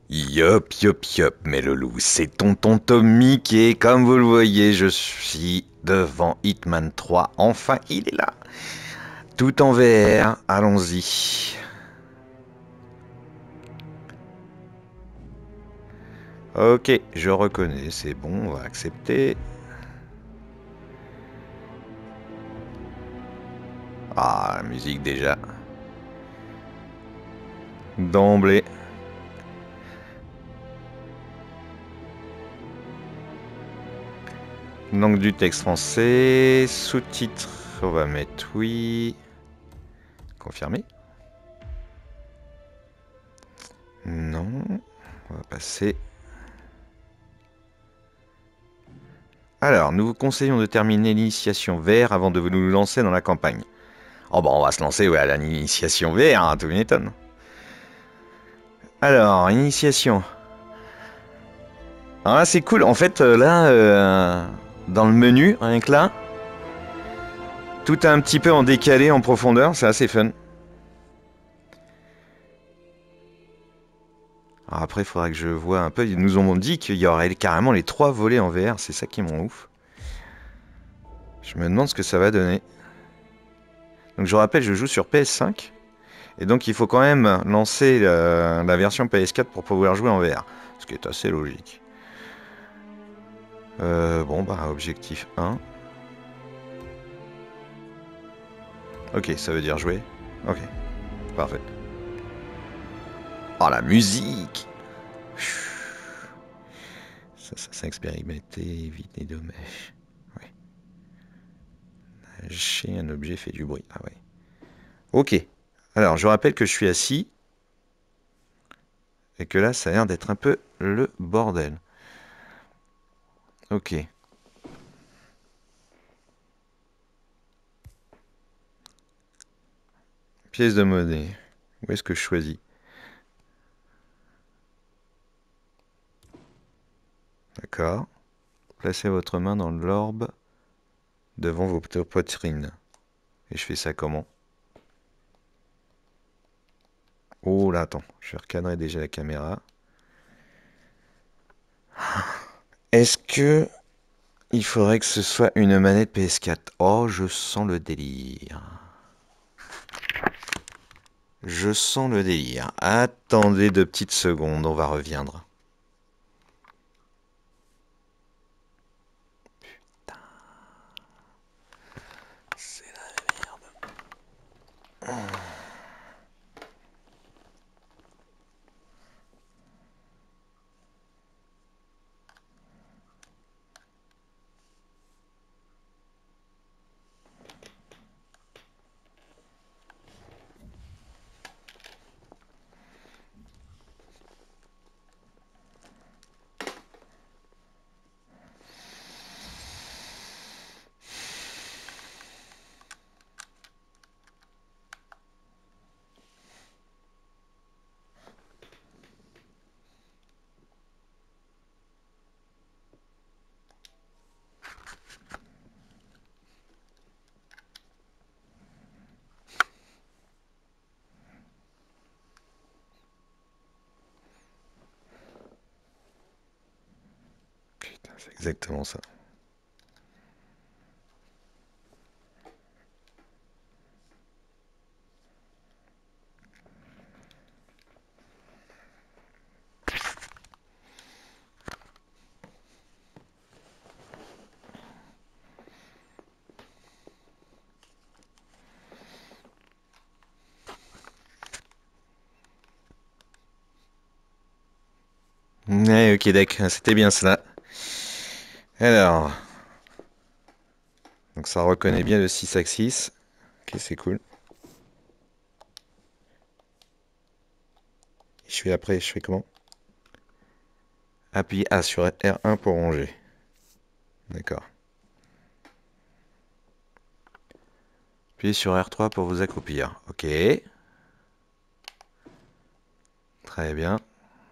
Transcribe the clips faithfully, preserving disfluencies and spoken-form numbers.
Yop, yop, yop, mes loulous, c'est tonton Tommy et comme vous le voyez, je suis devant Hitman trois. Enfin, il est là. Tout en V R, allons-y. Ok, je reconnais, c'est bon, on va accepter. Ah, la musique déjà. D'emblée. Donc du texte français, sous-titres, on va mettre oui. Confirmé. Non, on va passer. Alors, nous vous conseillons de terminer l'initiation V R avant de vous nous lancer dans la campagne. Oh bah on va se lancer ouais, à l'initiation V R, hein, tout m'étonne. Alors, initiation. Alors là c'est cool, en fait euh, là, euh, dans le menu, rien que là, tout est un petit peu en décalé, en profondeur, c'est assez fun. Alors après il faudra que je vois un peu, ils nous ont dit qu'il y aurait carrément les trois volets en V R, c'est ça qui m'en ouf. Je me demande ce que ça va donner. Donc je rappelle, je joue sur P S cinq, et donc il faut quand même lancer la, la version P S quatre pour pouvoir jouer en V R, ce qui est assez logique. Euh, bon bah objectif un. Ok, ça veut dire jouer. Ok, parfait. Oh la musique! Ça, ça, ça expérimenter, éviter les dommages. Ouais. Lâcher un objet fait du bruit. Ah ouais. Ok. Alors, je rappelle que je suis assis. Et que là, ça a l'air d'être un peu le bordel. Ok. Pièce de monnaie. Où est-ce que je choisis? D'accord. Placez votre main dans l'orbe devant votre poitrine. Et je fais ça comment? Oh là, attends. Je vais recadrer déjà la caméra. Est-ce que il faudrait que ce soit une manette P S quatre? Oh, je sens le délire. Je sens le délire. Attendez deux petites secondes, on va reviendre. C'est la merde. Putain, c'est exactement ça. Ouais, ok, d'accord, c'était bien cela. Alors, donc ça reconnaît bien le six axis. Ok, c'est cool. Je fais après, je fais comment? Appuyez A sur R un pour ranger. D'accord. Appuyez sur R trois pour vous accroupir. Ok. Très bien.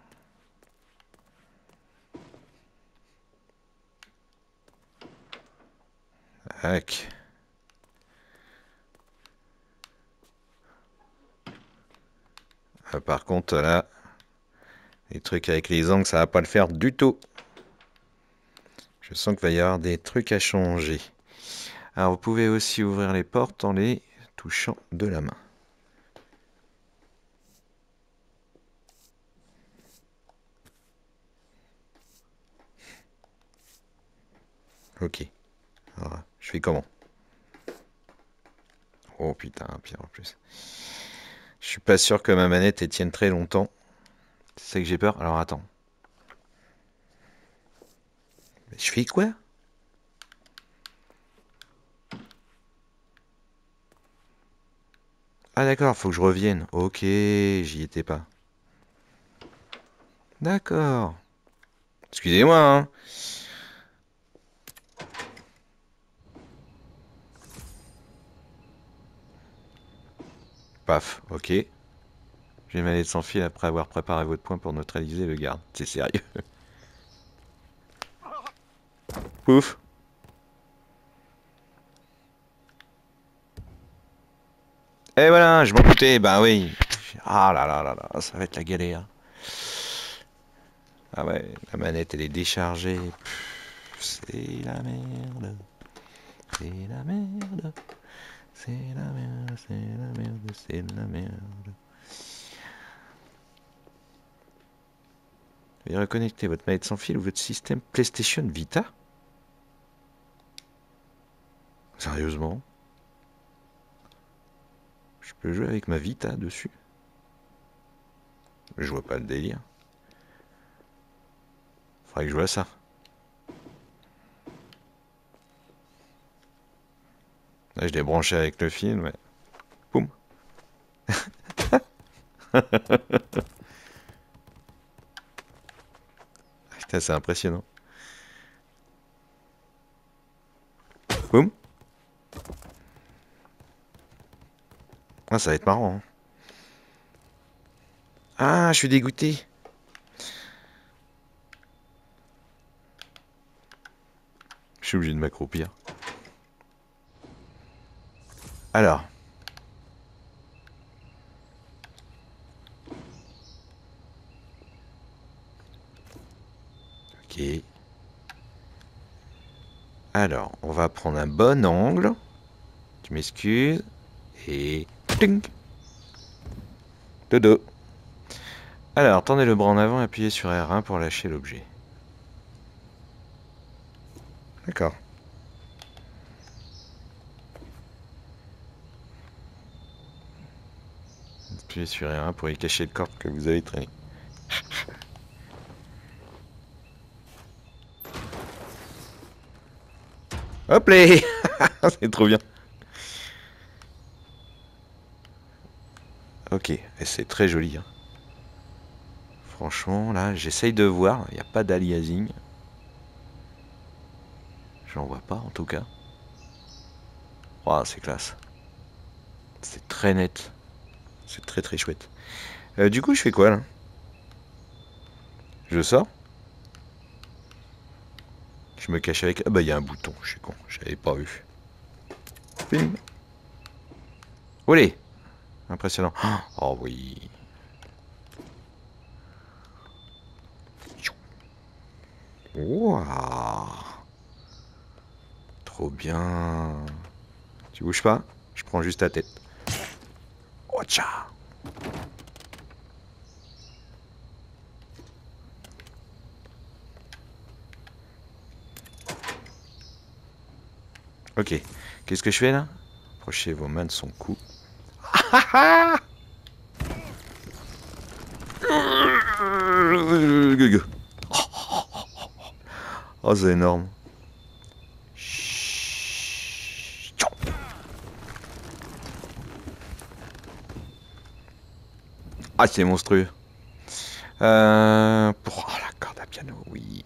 Tac. Ah, par contre, là, Les trucs avec les angles, ça va pas le faire du tout. Je sens qu'il va y avoir des trucs à changer. Alors, vous pouvez aussi ouvrir les portes en les touchant de la main. Ok. Alors, je fais comment? Oh putain, pire en plus. Je suis pas sûr que ma manette elle tienne très longtemps. C'est ça que j'ai peur. Alors attends. Mais je fais quoi? Ah d'accord, faut que je revienne. Ok, j'y étais pas. D'accord. Excusez-moi, hein. Paf, ok. J'ai ma lettre sans fil après avoir préparé votre point pour neutraliser le garde. C'est sérieux. Pouf. Et voilà, je m'en doutais, bah oui. Ah là là là là, ça va être la galère. Ah ouais, la manette elle est déchargée. C'est la merde. C'est la merde. C'est la merde, c'est la merde, c'est la merde. Veuillez reconnecter votre manette sans fil ou votre système PlayStation Vita. Sérieusement? Je peux jouer avec ma Vita dessus? Je vois pas le délire. Faudrait que je vois ça. Là, je l'ai branché avec le film, ouais. Boum. Putain, c'est impressionnant. Boum. Ah, ça va être marrant, hein. Ah, je suis dégoûté. Je suis obligé de m'accroupir. Alors. Ok. Alors, on va prendre un bon angle. Tu m'excuses. Et... Ting. Dodo. Alors, tendez le bras en avant et appuyez sur R un pour lâcher l'objet. D'accord. Appuyez sur R un pour y cacher le corps que vous avez traîné. Hop là. C'est trop bien. Ok, et c'est très joli, hein. Franchement, là, j'essaye de voir. Il n'y a pas d'aliasing. J'en vois pas, en tout cas. Waouh, c'est classe. C'est très net. C'est très très chouette. Euh, du coup, je fais quoi, là? Je sors? Je me cache avec... Ah bah, il y a un bouton. Je suis con. J'avais pas vu. Ping. Olé. Impressionnant. Oh oui. Waouh. Trop bien. Tu bouges pas? Je prends juste ta tête. Oh, tcha. Ok. Qu'est-ce que je fais là? Approchez vos mains de son cou. Oh, c'est énorme. Ah, c'est monstrueux. Euh... Oh, la corde à piano, oui.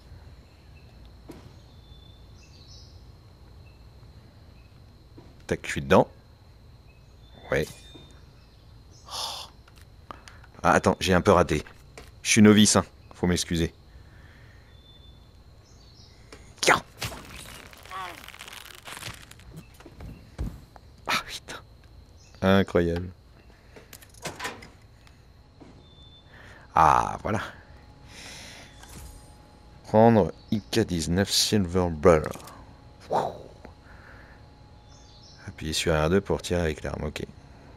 Tac, je suis dedans. Ouais. Ah, attends, j'ai un peu raté. Je suis novice, hein. Faut m'excuser. Tiens. Ah, putain. Incroyable. Ah, voilà. prendre I K dix-neuf Silver Bull. Appuyez sur R deux pour tirer avec l'arme, ok.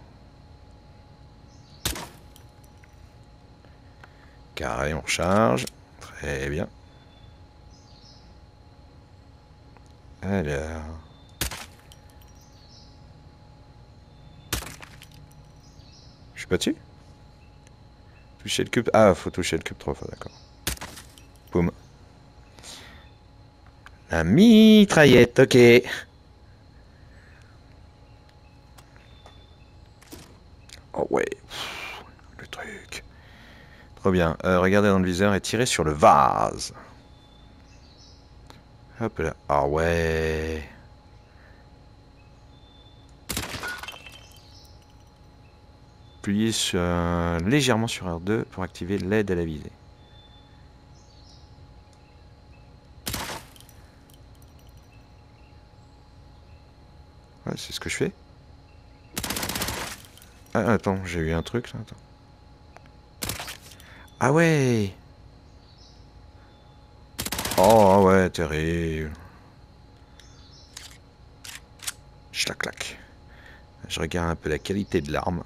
Carré, on recharge. Très bien. Alors... Je suis pas dessus? Toucher le cube. Ah, faut toucher le cube trois fois, d'accord. Boum. La mitraillette, ok. Oh ouais. Pff, le truc. Trop bien. Euh, regardez dans le viseur et tirez sur le vase. Hop là. Ah ouais. Appuyez sur, euh, légèrement sur R deux pour activer l'aide à la visée. Ouais, c'est ce que je fais. Ah, attends, j'ai eu un truc là. Attends. Ah ouais. Oh ouais, terrible. Je la claque. Je regarde un peu la qualité de l'arme.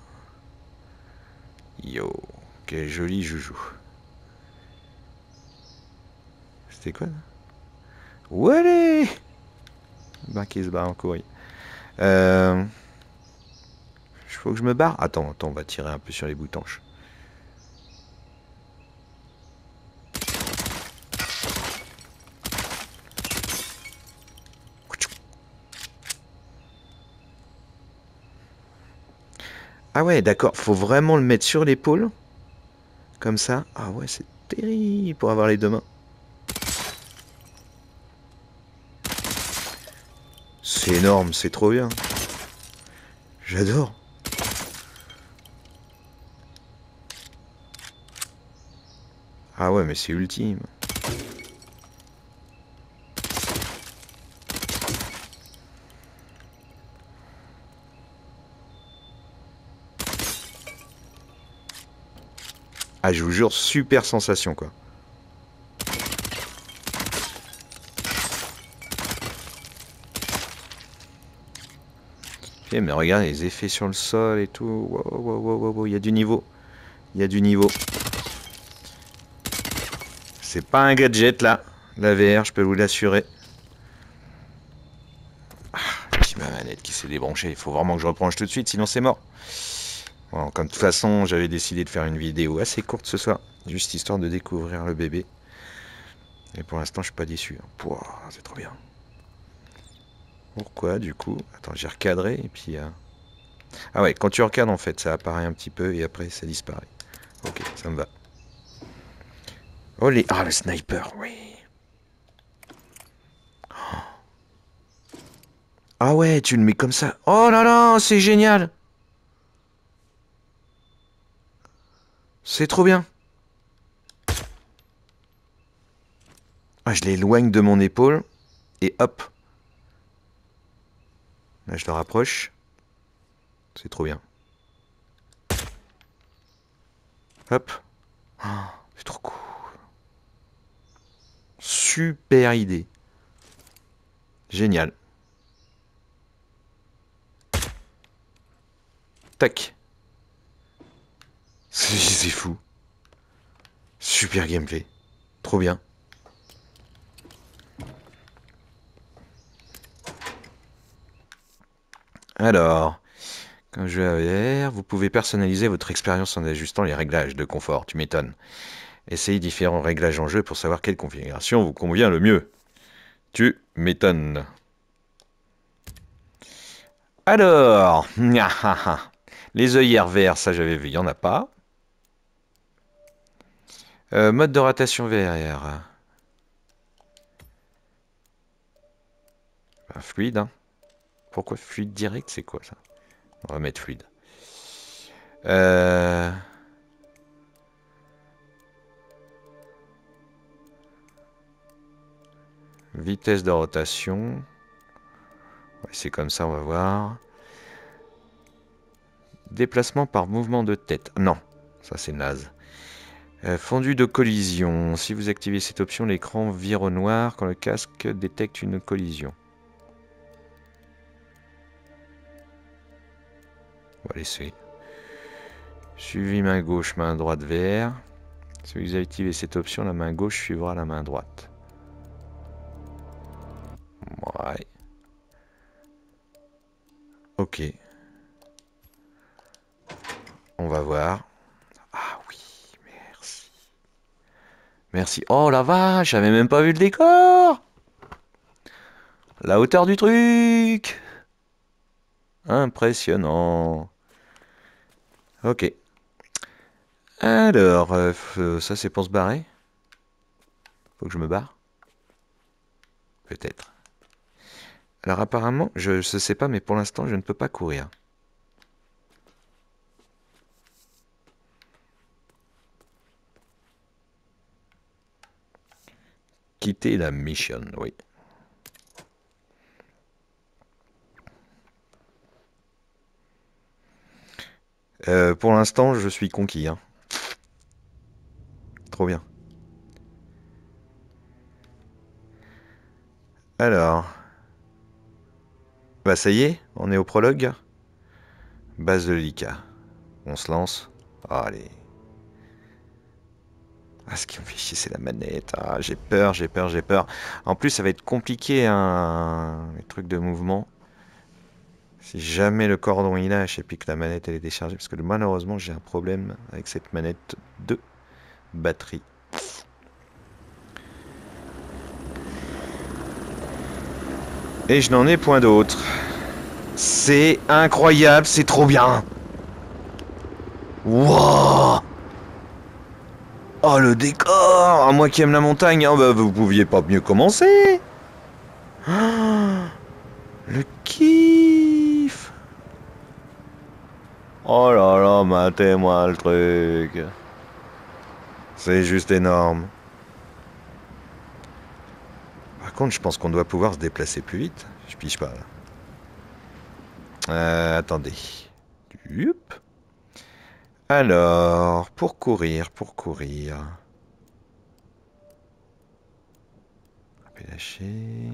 Yo, quel joli joujou. C'était quoi là? Ouais. Ben qui se bat en couille. Euh... Il faut que je me barre. Attends, attends, on va tirer un peu sur les boutanches. Ah ouais, d'accord, faut vraiment le mettre sur l'épaule. Comme ça. Ah ouais, c'est terrible pour avoir les deux mains. C'est énorme, c'est trop bien. J'adore. Ah ouais, mais c'est ultime. Ah, je vous jure, super sensation, quoi. Okay, mais regarde les effets sur le sol et tout. Wow, wow, wow, wow, wow. Il y a du niveau. Il y a du niveau. C'est pas un gadget, là. La V R, je peux vous l'assurer. Ah, puis ma manette qui s'est débranchée. Il faut vraiment que je rebranche tout de suite, sinon c'est mort. Bon, comme de toute façon, j'avais décidé de faire une vidéo assez courte ce soir. Juste histoire de découvrir le bébé. Et pour l'instant, je suis pas déçu. Pouah, c'est trop bien. Pourquoi, du coup? Attends, j'ai recadré et puis... Euh... Ah ouais, quand tu recadres, en fait, ça apparaît un petit peu et après, ça disparaît. Ok, ça me va. Oh, les... Ah, le sniper, oui. Ah ouais, tu le mets comme ça. Oh là là, c'est génial. C'est trop bien. Ah, je l'éloigne de mon épaule. Et hop. Là, je le rapproche. C'est trop bien. Hop. Oh, c'est trop cool. Super idée. Génial. Tac. C'est fou. Super gameplay. Trop bien. Alors, comme jeu A R, vous pouvez personnaliser votre expérience en ajustant les réglages de confort. Tu m'étonnes. Essayez différents réglages en jeu pour savoir quelle configuration vous convient le mieux. Tu m'étonnes. Alors, les œillères verts, ça j'avais vu, il n'y en a pas. Euh, mode de rotation V R. Ben, fluide, hein. Pourquoi fluide direct, c'est quoi ça? On va mettre fluide. Euh... Vitesse de rotation. Ouais, c'est comme ça, on va voir. Déplacement par mouvement de tête. Non, ça c'est naze. Euh, fondu de collision. Si vous activez cette option, l'écran vire au noir quand le casque détecte une collision. On va laisser. Suivi main gauche, main droite vert. Si vous activez cette option, la main gauche suivra la main droite. Ouais. Ok. On va voir. Ah oui, merci. Merci. Oh la vache, j'avais même pas vu le décor. La hauteur du truc. Impressionnant. Ok. Alors, euh, ça c'est pour se barrer. Faut que je me barre. Peut-être. Alors apparemment, je ne sais pas, mais pour l'instant, je ne peux pas courir. Quitter la mission, oui. Euh, pour l'instant, je suis conquis. Hein. Trop bien. Alors. Bah ça y est, on est au prologue. Base de l'I C A. On se lance. Oh, allez. Ah, ce qui me fait chier, c'est la manette. Ah, j'ai peur, j'ai peur, j'ai peur. En plus, ça va être compliqué, hein, les trucs de mouvement. Si jamais le cordon il lâche et puis que la manette elle est déchargée, parce que malheureusement j'ai un problème avec cette manette de batterie. Et je n'en ai point d'autre. C'est incroyable, c'est trop bien. Wouah. Oh le décor. Moi qui aime la montagne, oh, bah, vous pouviez pas mieux commencer. Oh, le kiff. Oh là là, matez-moi le truc. C'est juste énorme. Par contre, je pense qu'on doit pouvoir se déplacer plus vite. Je pige pas là. Euh, attendez. Yup. Alors, pour courir, pour courir. Lâcher.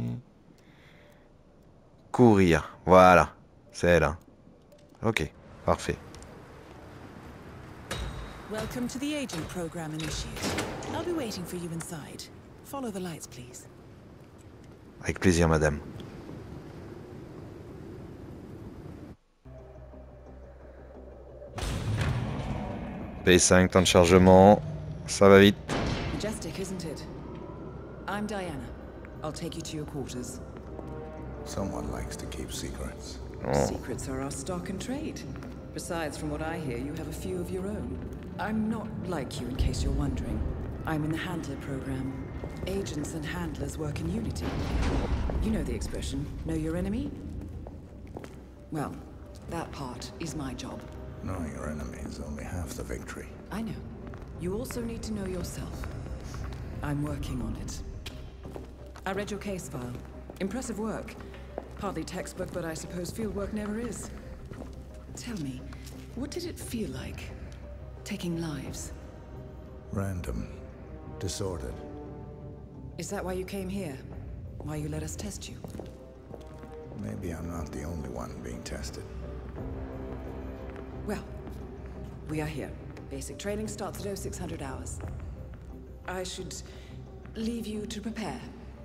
Courir. Voilà. C'est elle. Hein. Ok. Parfait. Welcome to the agent program initiate. I'll be waiting for you inside. Follow the lights, please. Avec plaisir, madame. P cinq, temps de chargement. Ça va vite. Majestic, isn't it? I'm Diana. I'll take you to your quarters. Someone likes to keep secrets. Oh. Secrets are our stock and trade. Besides, from what I hear, you have a few of your own. I'm not like you, in case you're wondering. I'm in the Handler program. Agents and handlers work in unity. You know the expression, know your enemy? Well, that part is my job. Knowing your enemy is only half the victory. I know. You also need to know yourself. I'm working on it. I read your case file. Impressive work. Hardly textbook, but I suppose fieldwork never is. Tell me, what did it feel like, taking lives? Random. Disordered. Is that why you came here? Why you let us test you? Maybe I'm not the only one being tested. Well, we are here. Basic training starts at oh six hundred hours. I should leave you to prepare.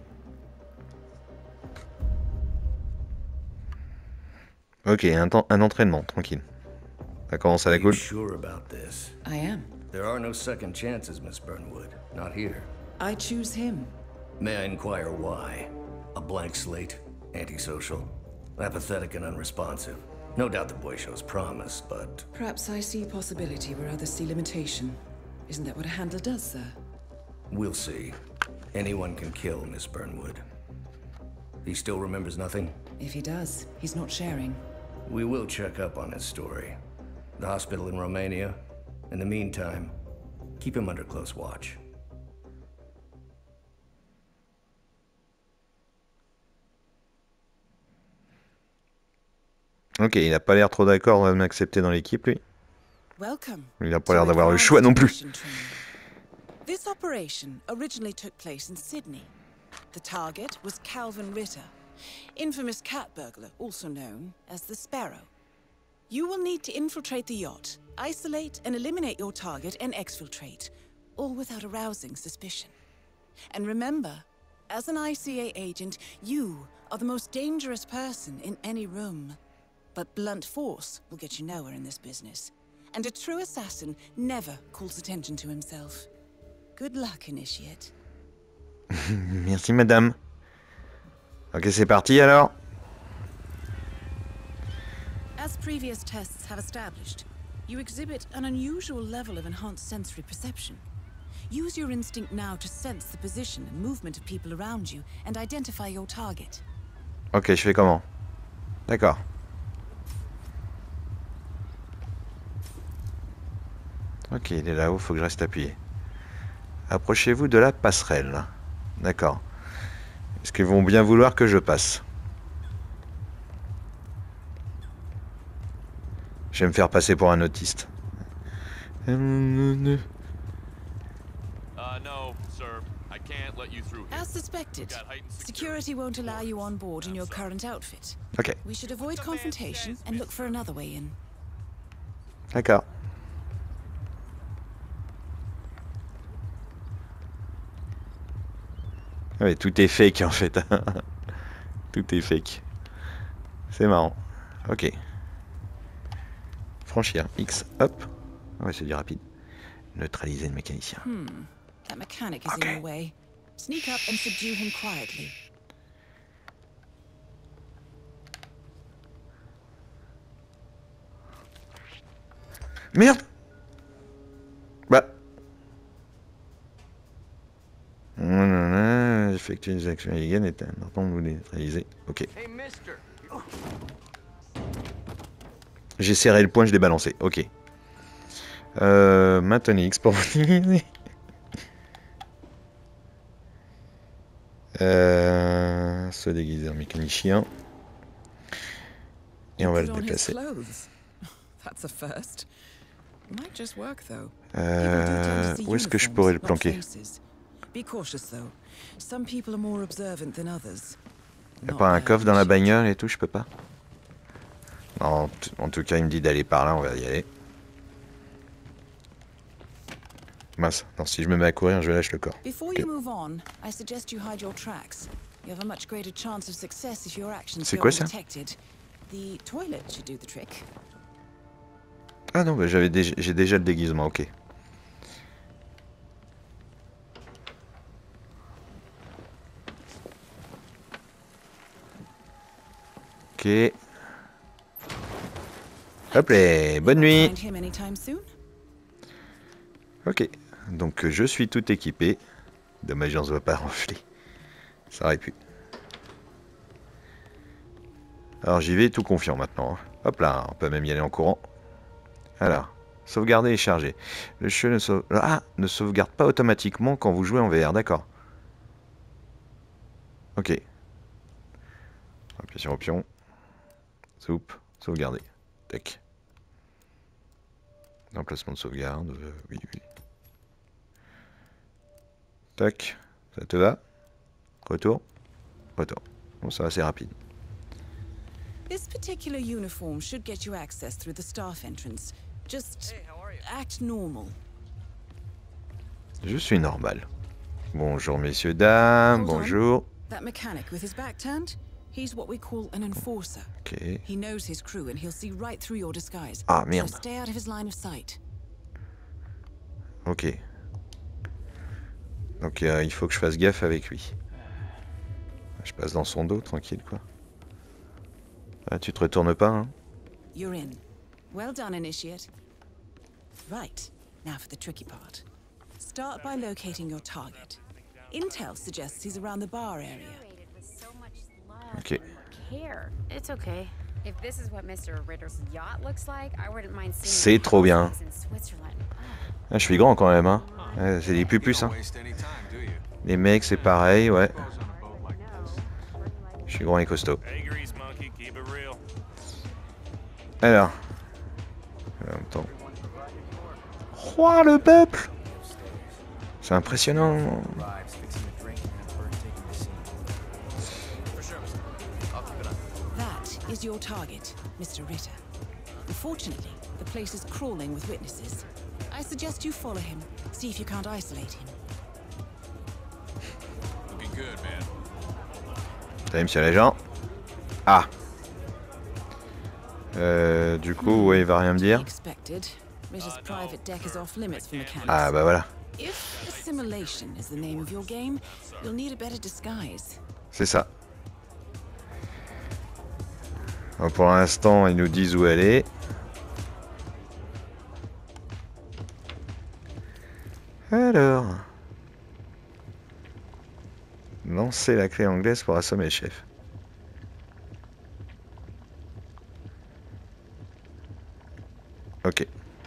Ok, un, temps, un entraînement, tranquille. Ça commence à la cool. Sure about this? I am. There are no second chances, Miss Burnwood. Not here. I choose him. May I inquire why? A blank slate? Antisocial? Apathetic and unresponsive? No doubt the boy shows promise, but... Perhaps I see possibility where others see limitation. Isn't that what a handler does, sir? We'll see. Anyone can kill Miss Burnwood. He still remembers nothing? If he does, he's not sharing. We will check up on his story. The hospital in Romania. In the meantime, keep him under close watch. Ok, il a pas l'air trop d'accord de m'accepter dans l'équipe, lui. Welcome. Il a pas l'air d'avoir le choix non plus. This operation originally took place in Sydney. The target was Calvin Ritter, infamous cat burglar, also known as the Sparrow. You will need to infiltrate the yacht, isolate and eliminate your target, and exfiltrate, all without arousing suspicion. And remember, as an I C A agent, you are the most dangerous person in any room. But blunt force will get you nowhere in this business. And a true assassin never calls attention to himself. Good luck, Initiate. Merci, madame. Ok, c'est parti alors. As previous tests have established, you exhibit an unusual level of enhanced sensory perception. Use your instinct now to sense the position and movement of people around you and identify your target. Ok, je fais comment? D'accord. Ok, il est là-haut, faut que je reste appuyé. Approchez-vous de la passerelle. D'accord. Est-ce qu'ils vont bien vouloir que je passe? Je vais me faire passer pour un autiste. Uh, no, sir. I can't let you through here. As suspected, security won't allow you on board in your current outfit. Ok. We should avoid confrontation and look for another way in. D'accord. Ouais, tout est fake en fait. Tout est fake. C'est marrant. Ok. Franchir. X. Hop. Ouais, c'est du rapide. Neutraliser le mécanicien. Hmm. That mechanic is Okay. in your way. Sneak up and subdue him quietly. Merde. Bah. Nanana, effectuer des actions illégales est important de vous neutraliser. Ok. J'ai serré le point, je l'ai balancé. Ok. Euh, maintenez X pour vous utiliser. Euh, se déguiser en mécanicien. Et on va le Put on his déplacer. clothes. That's a first. Might just work though. Euh, où est-ce que je pourrais le planquer? Be cautious though. Some people are more observant than others. Y'a pas un coffre dans la bagnole et tout, je peux pas? Non, en tout cas, il me dit d'aller par là, on va y aller. Mince, non, si je me mets à courir, je lâche le corps. Before Okay. you move on, I suggest you hide your tracks. You have a much greater chance of success if your actions C'est go quoi ça? undetected. The toilet should do the trick. Ah non, bah, j'avais déjà, j'ai déjà le déguisement, ok. Ok. Hop là, bonne nuit. Find him anytime soon? Ok, donc je suis tout équipé. Dommage, on se voit pas renfler. Ça aurait pu. Alors j'y vais tout confiant maintenant. Hop là, on peut même y aller en courant. Alors, sauvegarder et charger. Le jeu ne, sauve... ah, ne sauvegarde pas automatiquement quand vous jouez en V R, d'accord. Ok. Appuie sur option. Soup, sauvegarder. Tac. Emplacement de sauvegarde, euh, oui, oui. Tac, ça te va? Retour. Retour. Bon, ça va, c'est rapide. This particular uniform should get you access through the staff entrance. Just act normal. Je suis normal. Bonjour messieurs, dames, Hold on. bonjour. That mechanic with his back turned, he's what we call an enforcer. Ok. He knows his crew and he'll see right through your disguise. Ah, So merde. stay out of his line of sight. Ok. Donc euh, il faut que je fasse gaffe avec lui. Je passe dans son dos, tranquille quoi. Ah, tu te retournes pas, hein? You're in. Well done, Initiate. Right, now for the tricky part. Start by locating your target. Intel suggests he's around the bar area. Ok. Care. It's okay. If this is what Mister Ritter's yacht looks like, I wouldn't mind seeing C'est the trop bien. houses in Switzerland. Ah, je suis grand quand même, hein. Ouais, c'est des pupus, hein. Les mecs, c'est pareil, ouais. Je suis grand et costaud. Alors. En même temps. Roi le peuple! C'est impressionnant. That is your target, Mister Ritter. Unfortunately, the place is crawling with witnesses. I suggest you follow him, see if you can't isolate him. Looking good, man. Salut, monsieur l'agent. Ah. Euh, du coup, ouais, il va rien me dire. Expected. Ritter's private deck is off limits for mechanics. Ah, bah voilà. If assimilation is the name of your game, you'll need a better disguise. C'est ça. Alors, pour l'instant, ils nous disent où elle est. Alors. Lancer la clé anglaise pour assommer le chef. Ok.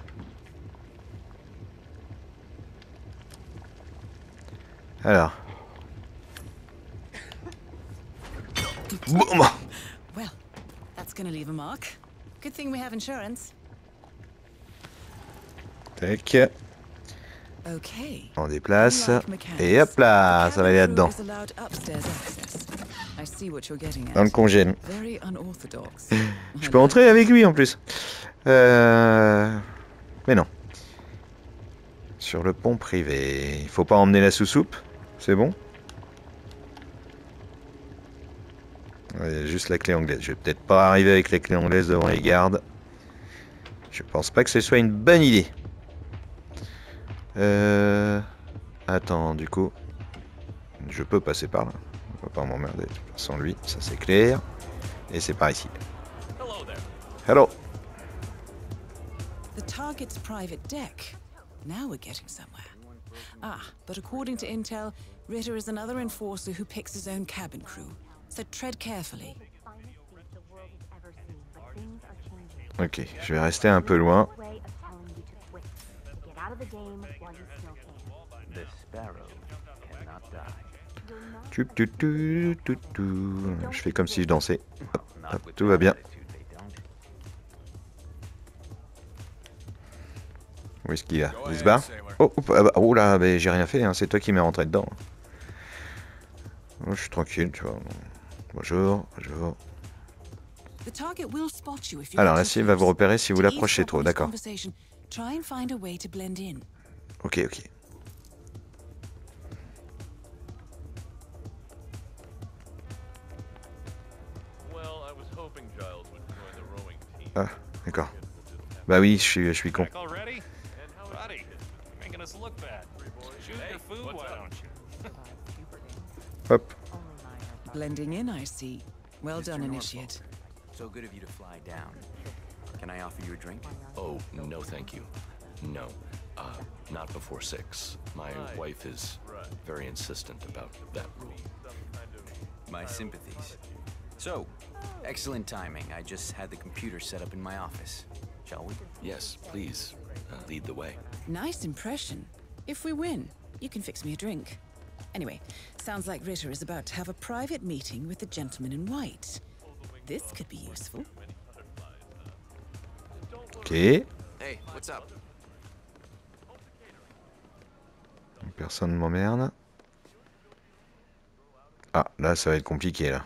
Alors. Boum. Well, that's gonna leave a mark. Good thing we have insurance. Tac. Okay. On déplace. Et hop là, ça va aller là-dedans. Dans le congèle. Je peux entrer avec lui en plus. Euh... Mais non. Sur le pont privé. Il faut pas emmener la sous-soupe. C'est bon. Il y a juste la clé anglaise. Je vais peut-être pas arriver avec la clé anglaise devant les gardes. Je pense pas que ce soit une bonne idée. Euh... Attends, du coup... Je peux passer par là. On va pas m'emmerder sans lui, ça c'est clair. Et c'est par ici. Hello. The target's private deck. Now we're getting somewhere. Ah, but according to intel, Ritter is another enforcer who picks his own cabin crew. So tread carefully. Ok, je vais rester un peu loin. Tu, tu, tu, tu, tu. Je fais comme si je dansais. Hop, hop, tout va bien. Où est-ce qu'il va? Il se barre? Oh, oh, ah bah, oh là, bah, j'ai rien fait, hein. C'est toi qui m'es rentré dedans. Oh, je suis tranquille, tu vois. Bonjour, bonjour. Alors, la cible va vous repérer si vous l'approchez trop, d'accord. Ok, ok. Ah, d'accord. Bah oui, je suis, je suis con. Hop. Blending in, I see. Well done, Initiate. So good of you to fly down. Can I offer you a drink? Oh, no thank you. No. Uh, not before six. My wife is very insistent about that rule. My sympathies. So, excellent timing. I just had the computer set up in my office. Shall we? Yes, please. Uh, lead the way. Nice impression. If we win, you can fix me a drink. Anyway, sounds like Ritter is about to have a private meeting with the gentleman in white. This could be useful. Ok. Hey, what's up? Personne ne m'emmerde. Ah, là, ça va être compliqué, là.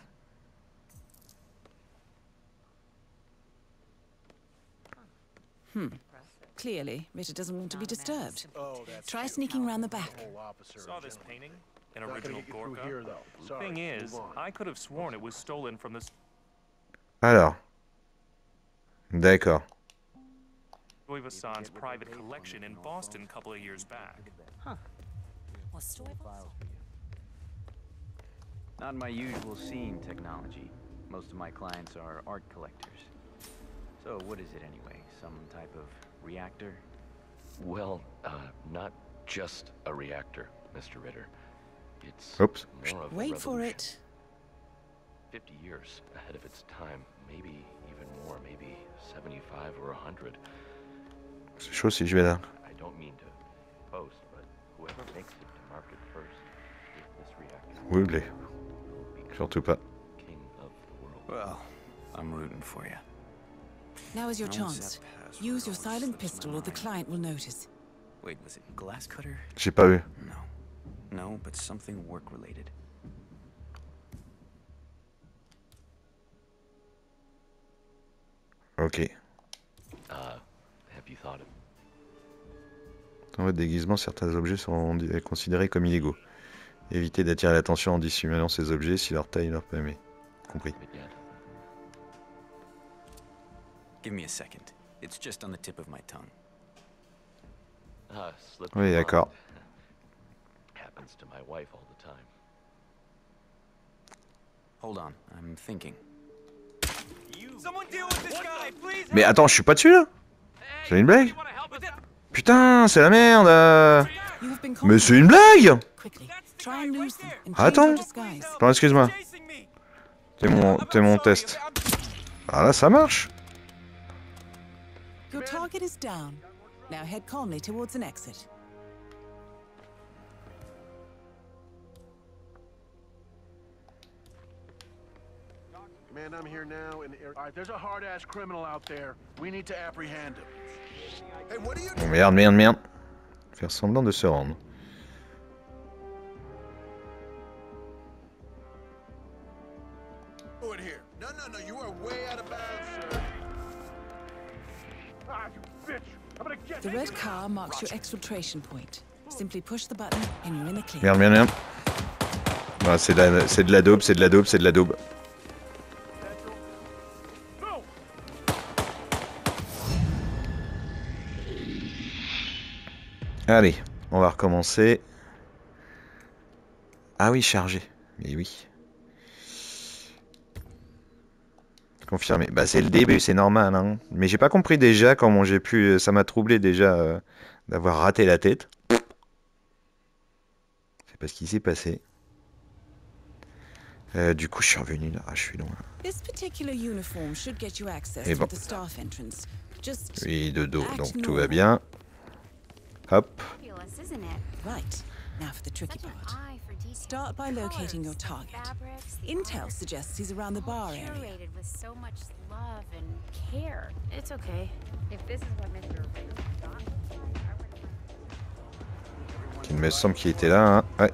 Hmm. Clearly, Ritter doesn't want to be disturbed. Try sneaking around the back. Saw this painting? An original Gorka? Thing is, I could have sworn it was stolen from this... Alors. D'accord. Louis Vuitton's private collection in Boston a couple of years back. Huh. Not my usual scene technology. Most of my clients are art collectors. So what is it anyway? Some type of reactor? Well, uh, not just a reactor, Mister Ritter. It's Oops. more of a Wait for revolution. it. Fifty years ahead of its time, maybe even more, maybe seventy-five or a hundred. C'est chaud si je vais là. I don't mean to boast, but whoever makes it to market first with this reactor. Oui, blé. Surtout pas. King of the world. Well, I'm rooting for you. Now is your chance. Use your silent pistol or the client will notice. Wait, was it glass cutter? J'ai pas eu. No. know, but something work-related. Ok. Uh, have you thought of... Dans votre déguisement, certains objets sont considérés comme illégaux. Évitez d'attirer l'attention en dissimulant ces objets si leur taille leur permet. Compris. Give me a second. It's just on the tip of my tongue. Uh, slip Oui, d'accord. Happens to my wife all the time. Hold on, I'm thinking. Mais attends, je suis pas dessus là? C'est une blague? Putain, c'est la merde! euh. Mais c'est une blague! Attends! Attends, excuse-moi. T'es mon, t'es mon test. Ah là, ça marche! Your target is down. Now head calmly towards an exit. Man, I'm here now, and all right, there's a hard-ass criminal out there. We need to apprehend him. Hey, what are you Oh, merde, merde, merde. Faire semblant de se rendre. doing here? No, no, no, you are way out of bounds, sir. Ah, you bitch! I'm gonna get The red car marks your exfiltration point. Simply push the button and you're in the clear. Merde, merde, merde. Ah, c'est de la, c'est de la daube, c'est de la daube, c'est de la daube. Allez, on va recommencer. Ah oui, chargé. Mais oui. Confirmé. Bah c'est le début, c'est normal. Hein. Mais j'ai pas compris déjà comment j'ai pu... Ça m'a troublé déjà euh, d'avoir raté la tête. C'est pas ce qui s'est passé. Euh, du coup, je suis revenu là. Ah, je suis loin. Et bon. Oui, de dos, donc tout va bien. Hop. Right. Now for the tricky part. Start by locating your target. Intel suggests he's around the bar area. With so much love and care. It's okay. If this is what Mister Il me semble qu'il était là. Hein. Ouais.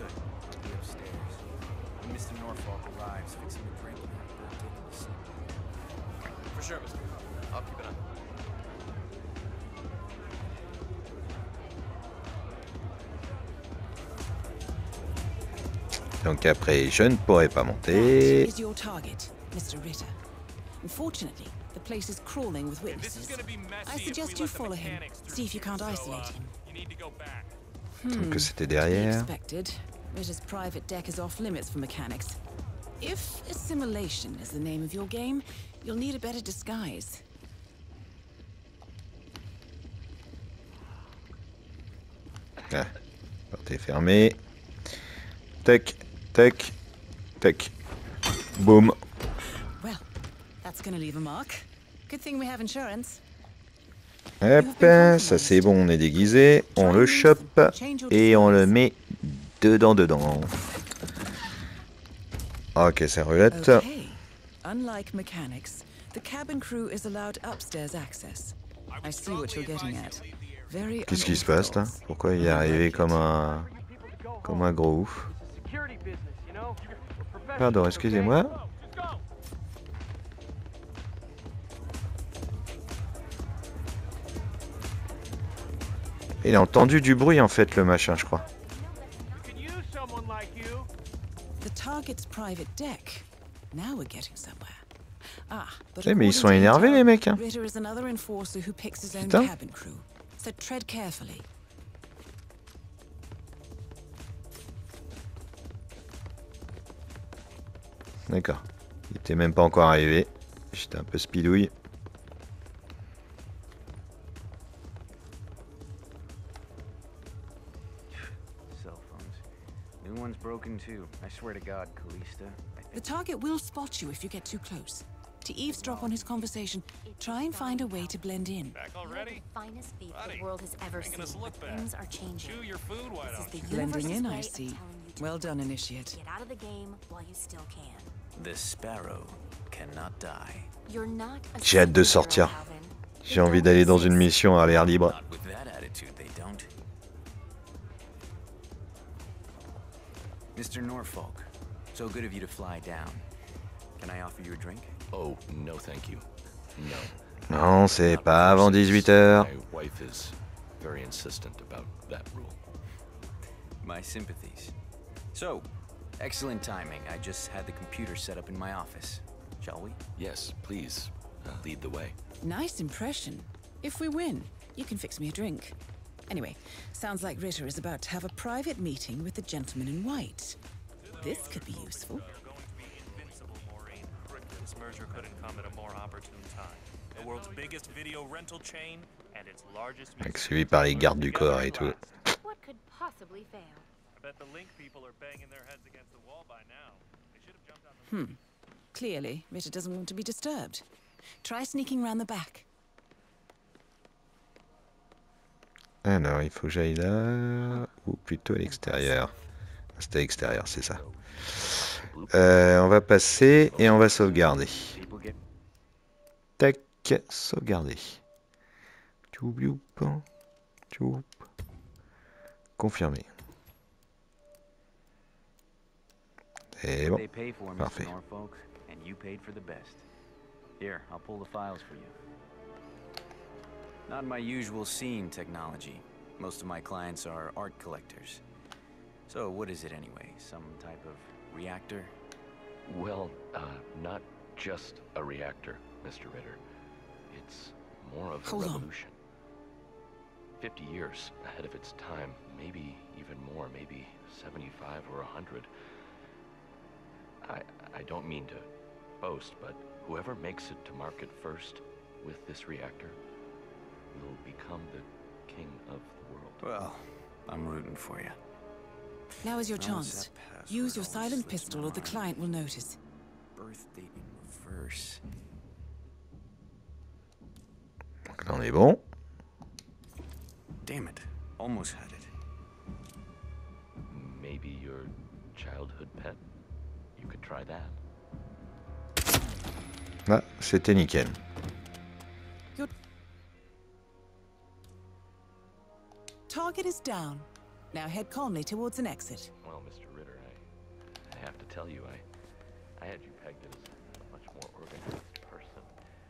Donc après, je ne pourrai pas monter. Is your target, Mister Ritter. Unfortunately, the place is crawling with witnesses. I suggest you follow him. See if you can't isolate him. Donc que c'était derrière. Expected. Ritter's private deck is off limits for mechanics. If assimilation is the name of your game, you'll need a better disguise. Ah, porte est fermée. Tac, tac, tac. Boum. Well, that's gonna leave a mark. Good thing we have insurance. Hop, ça c'est bon, on est déguisé. On le chope et on le met dedans, dedans. Ok, ça roulette. Okay. Unlike mechanics, the cabin crew is allowed upstairs access. I see what you're getting at. Very Qu'est-ce qui se passe là? Pourquoi il est arrivé comme un... comme un gros ouf? Pardon, excusez-moi. Il a entendu du bruit en fait le machin, je crois. Eh mais ils sont énervés les mecs hein. Putain. D'accord. Il était même pas encore arrivé. J'étais un peu speedouille. Broken too. I swear to God, Calista. The target will spot you if you get too close. To eavesdrop on his conversation, try and find a way to blend in. Back already? The finest thief the world has ever seen. Things are changing. Chew your food, why don't you? Blending in, I see. Well done, Initiate. Get out of the game while you still can. The sparrow cannot die. You're not a J'ai hâte de sortir. J'ai envie d'aller dans une mission à l'air libre. Mister Norfolk, so good of you to fly down. Can I offer you a drink? Oh, no thank you. No. Non, c'est pas avant dix-huit heures. My wife is very insistent about that rule. My sympathies. So, excellent timing. I just had the computer set up in my office. Shall we? Yes, please. Uh, lead the way. Nice impression. If we win, you can fix me a drink. Anyway, sounds like Ritter is about to have a private meeting with the gentleman in white. This could be useful. This merger couldn't come at a more opportune time. The world's biggest video rental chain and its largest Avec suivi par les gardes du corps et tout. What could possibly fail? I bet the Link people are banging their heads against the wall by now. They should have jumped out the Hmm. Clearly, Ritter doesn't want to be disturbed. Try sneaking round the back. Alors, il faut que j'aille là, ou plutôt à l'extérieur. C'était à l'extérieur, c'est ça. Euh, on va passer et on va sauvegarder. Tac, sauvegarder. Tchoup, tchoup. Confirmé. Et bon, parfait. Here, I'll pull the files for you. Not my usual scene technology. Most of my clients are art collectors. So what is it anyway? Some type of reactor? Well, uh, not just a reactor, Mister Ritter. It's more of a Hold on. revolution. Fifty years ahead of its time, maybe even more, maybe seventy-five or a hundred. I, I don't mean to boast, but whoever makes it to market first with this reactor will become the king of the world. Well, I'm rooting for you. Now is your chance. Use your silent pistol or the client will notice. Birth date in reverse. Donc là on est bon. Damn it. Almost had it. Maybe your childhood pet? You could try that. Là, c'était nickel. Your target is down. Now head calmly towards an exit. Well, Mister Ritter, I, I have to tell you, I, I had you pegged as a much more organized person.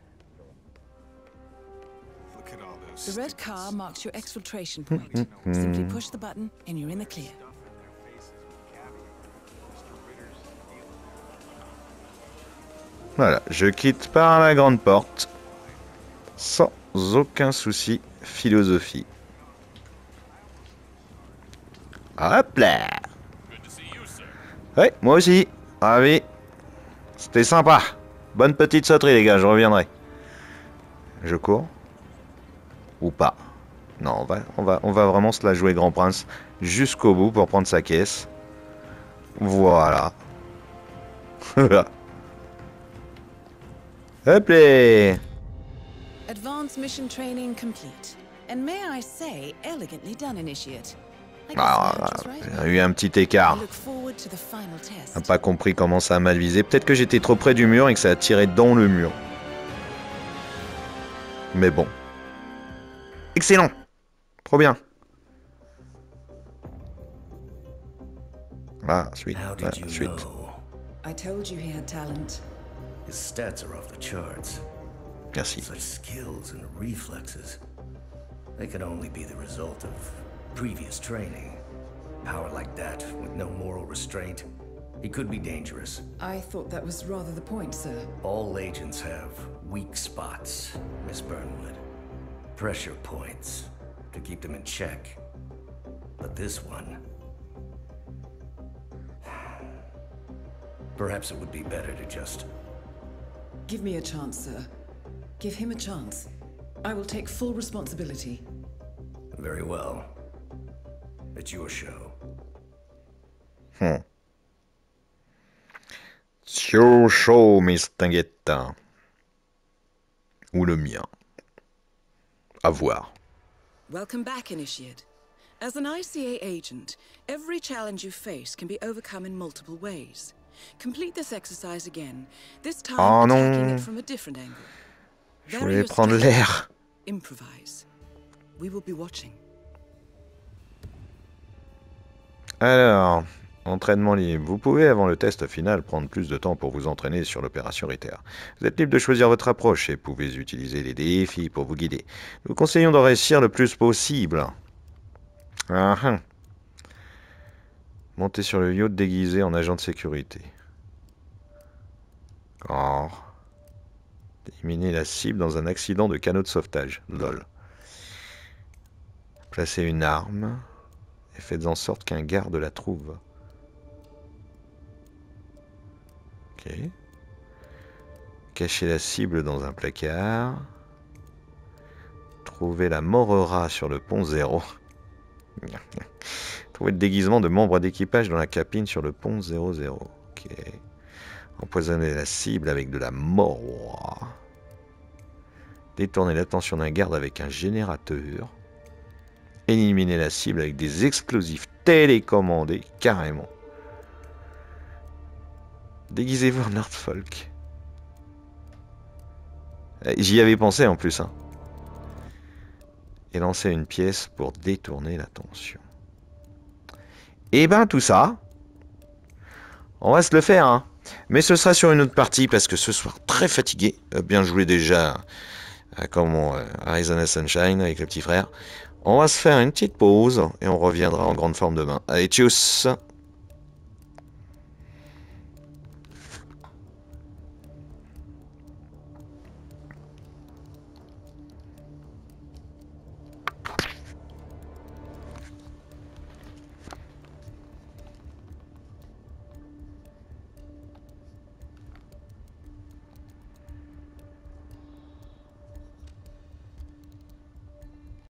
Look at all those The red stupid car stuff. marks your exfiltration point. Simply push the button and you're in the clear. Stuff in their faces with caviar. Mister Ritter's deal. Voilà, je quitte par la grande porte. Sans aucun souci. Philosophie. Hop là. Ouais, moi aussi. Ravi. C'était sympa. Bonne petite sauterie les gars, je reviendrai. Je cours. Ou pas. Non, on va, on va, on va vraiment se la jouer Grand Prince jusqu'au bout pour prendre sa caisse. Voilà. Hop là. Advanced mission training complete. And may I say, elegantly done, Initiate. I guess Ah, the match was right. il y a eu un petit I écart. look forward to the final J'ai test. pas compris comment ça a mal visé. Peut-être que j'étais trop près du mur et que ça a tiré dans le mur. Mais bon. Excellent. Trop bien. Ah, suite. How Ah, did you suite. know? I told you he had talent. His stats are off the charts. Merci. Such skills and reflexes. They could only be the result of previous training. Power like that, with no moral restraint, he could be dangerous. I thought that was rather the point, sir. All agents have weak spots, Miss Burnwood. Pressure points to keep them in check. But this one... Perhaps it would be better to just... Give me a chance, sir. Give him a chance. I will take full responsibility. Very well. It's your show. Hmm. Show, show, Miss Tinguetta. Ou le mien. À voir. Welcome back, Initiate. As an I C A agent, every challenge you face can be overcome in multiple ways. Complete this exercise again, this time Oh attacking non. it from a different angle. Je Vary voulais your prendre strategy. l'air. Improvise. We will be watching. Alors, Entraînement libre. Vous pouvez, avant le test final, prendre plus de temps pour vous entraîner sur l'opération Ritter. Vous êtes libre de choisir votre approche et pouvez utiliser les défis pour vous guider. Nous vous conseillons d'en réussir le plus possible. Ah, ah. Montez sur le yacht déguisé en agent de sécurité. D'accord. Éliminez la cible dans un accident de canot de sauvetage. Lol. Placez une arme et faites en sorte qu'un garde la trouve. Ok. Cachez la cible dans un placard. Trouvez la Morera sur le pont zéro. Trouvez le déguisement de membre d'équipage dans la cabine sur le pont zéro zéro. Ok. Empoisonnez la cible avec de la Morera. Détournez l'attention d'un garde avec un générateur. Éliminez la cible avec des explosifs télécommandés, carrément. Déguisez-vous en Nordfolk. J'y avais pensé en plus. Hein. Et lancez une pièce pour détourner l'attention. Et ben tout ça, on va se le faire. Hein. Mais ce sera sur une autre partie parce que ce soir, très fatigué. Bien joué déjà à comment euh, Arizona Sunshine avec le petit frère. On va se faire une petite pause et on reviendra en grande forme demain. Allez, tchuss!